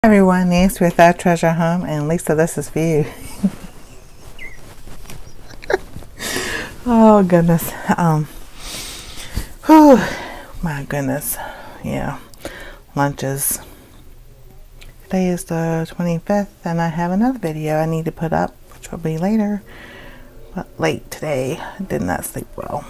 Everyone, Nancy with Our Treasure Home, and Lisa, this is for you. Oh goodness. Whew, my goodness. Yeah. Lunches. Today is the 25th, and I have another video I need to put up, which will be later. But late today. I did not sleep well.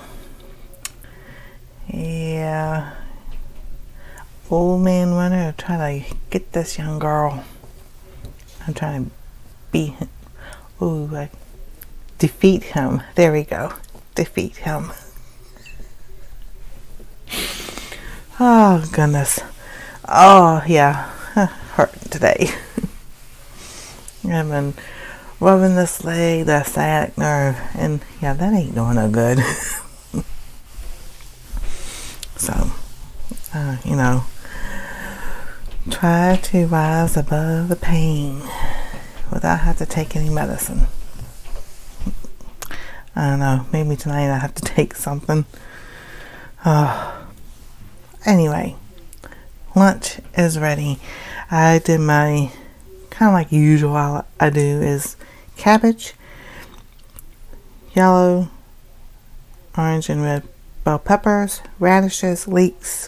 Yeah. Old man runner trying to get this young girl. I'm trying to be, defeat him. There we go. Defeat him. Oh goodness. Oh yeah, hurting today. I've been rubbing this leg, the sciatic nerve, and yeah, that ain't doing no good. So, you know, try to rise above the pain without having to take any medicine. I don't know, maybe tonight I have to take something. Anyway, lunch is ready. I did my, kind of like usual I do, is cabbage, yellow, orange, and red bell peppers, radishes, leeks,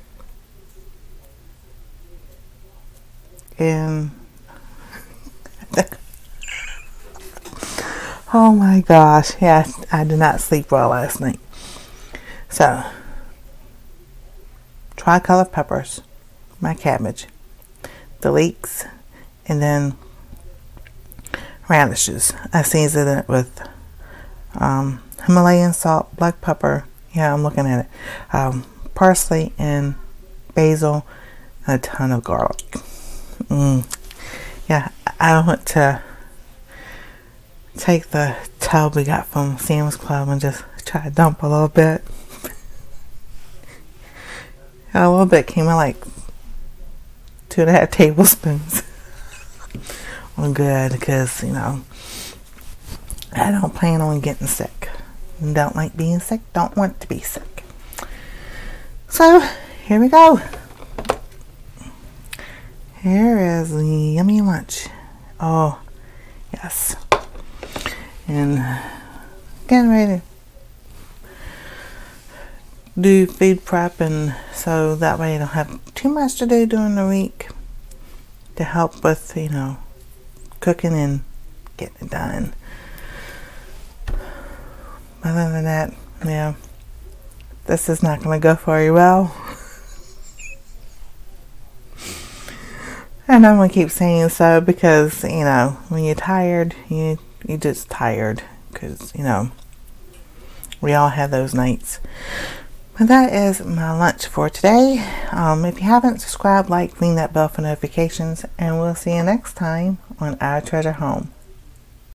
and oh my gosh, yeah, I did not sleep well last night. So, tricolor peppers, my cabbage, the leeks, and then radishes. I seasoned it with Himalayan salt, black pepper, yeah, I'm looking at it, parsley, and basil, and a ton of garlic. Yeah, I want to take the tub we got from Sam's Club and just try to dump a little bit. A little bit came out like 2.5 tablespoons. Well, good, because, you know, I don't plan on getting sick. Don't like being sick, don't want to be sick. So, here we go. Here is the yummy lunch. Oh, yes. And getting ready to do food prep, and so that way I don't have too much to do during the week to help with, you know, cooking and getting it done. Other than that, yeah, this is not going to go very well. And I'm going to keep saying so because, you know, when you're tired, you're just tired. Because, you know, we all have those nights. But that is my lunch for today. If you haven't subscribed, like, ring that bell for notifications. And we'll see you next time on Our Treasure Home.